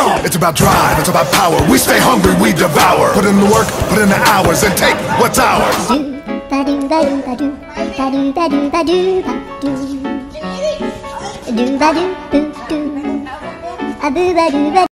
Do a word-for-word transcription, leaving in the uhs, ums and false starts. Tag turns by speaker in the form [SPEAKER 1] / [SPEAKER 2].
[SPEAKER 1] It's about drive, it's about power. We stay hungry, we devour. Put in the work, put in the hours, and take what's ours. Do-ba-do-ba-do-ba-do-ba-do-ba-do-ba-do. Do-ba-do-boo-doo. A-boo-ba-doo-ba.